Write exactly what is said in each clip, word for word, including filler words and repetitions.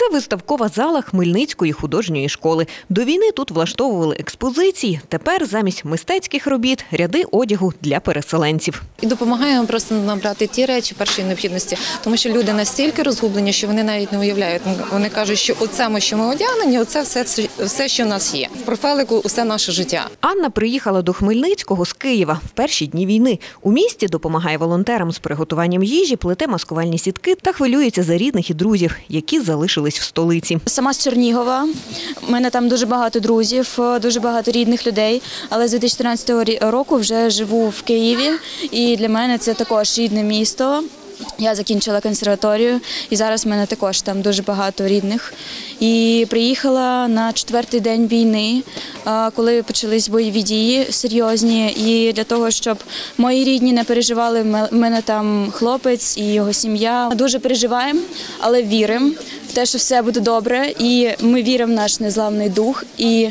Це виставкова зала Хмельницької художньої школи. До війни тут влаштовували експозиції. Тепер замість мистецьких робіт – ряди одягу для переселенців. І допомагаємо просто набрати ті речі першої необхідності, тому що люди настільки розгублені, що вони навіть не уявляють. Вони кажуть, що оце, що ми одягнені, оце все, все, що в нас є. В профайлику усе наше життя. Анна приїхала до Хмельницького з Києва в перші дні війни. У місті допомагає волонтерам з приготуванням їжі, плете маскувальні сітки та хвилюється за рідних і друзів, які залишились в столиці. Сама з Чернігова. У мене там дуже багато друзів, дуже багато рідних людей. Але з дві тисячі тринадцятого року вже живу в Києві. І для мене це також рідне місто. Я закінчила консерваторію і зараз в мене також там дуже багато рідних. І приїхала на четвертий день війни, коли почались бойові дії серйозні. І для того, щоб мої рідні не переживали, в мене там хлопець і його сім'я. Дуже переживаємо, але віримо в те, що все буде добре. І ми віримо в наш незламний дух. І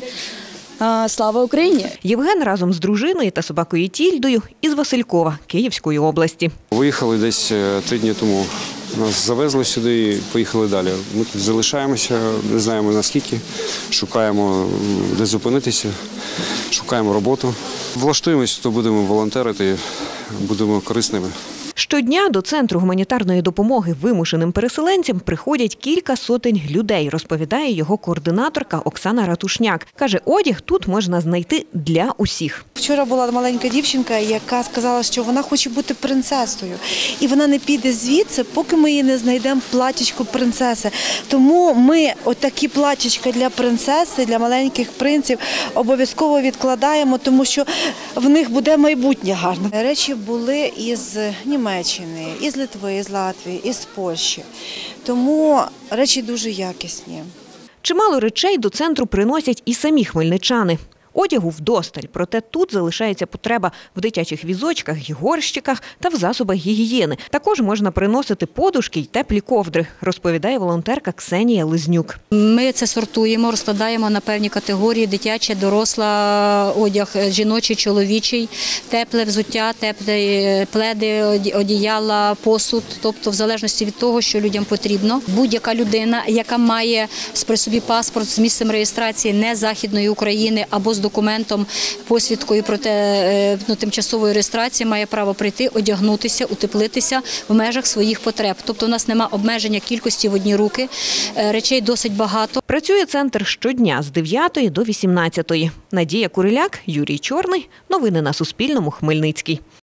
слава Україні! Євген разом з дружиною та собакою Тільдою із Василькова, Київської області. Виїхали десь три дні тому. Нас завезли сюди і поїхали далі. Ми тут залишаємося, не знаємо наскільки, шукаємо де зупинитися, шукаємо роботу. Влаштуємося, то будемо волонтерити, будемо корисними. Щодня до Центру гуманітарної допомоги вимушеним переселенцям приходять кілька сотень людей, розповідає його координаторка Оксана Ратушняк. Каже, одяг тут можна знайти для усіх. Вчора була маленька дівчинка, яка сказала, що вона хоче бути принцесою. І вона не піде звідси, поки ми її не знайдемо платічко принцеси. Тому ми отакі платічка для принцеси, для маленьких принців обов'язково відкладаємо, тому що в них буде майбутнє гарне. Речі були із Німеччини, із Литви, із Латвії, із Польщі. Тому речі дуже якісні. Чимало речей до центру приносять і самі хмельничани. Одягу вдосталь, проте тут залишається потреба в дитячих візочках, горщиках та в засобах гігієни. Також можна приносити подушки й теплі ковдри, розповідає волонтерка Ксенія Лизнюк. Ми це сортуємо, розкладаємо на певні категорії: дитячий, доросла одяг, жіночий, чоловічий, тепле взуття, теплі пледи, одіяла, посуд. Тобто в залежності від того, що людям потрібно. Будь-яка людина, яка має при собі паспорт з місцем реєстрації не Західної України або з документом, посвідкою про те, ну, тимчасової реєстрації, має право прийти, одягнутися, утеплитися в межах своїх потреб. Тобто у нас немає обмеження кількості в одні руки, речей досить багато. Працює центр щодня з дев'ятої до вісімнадцятої. Надія Куриляк, Юрій Чорний. Новини на Суспільному. Хмельницький.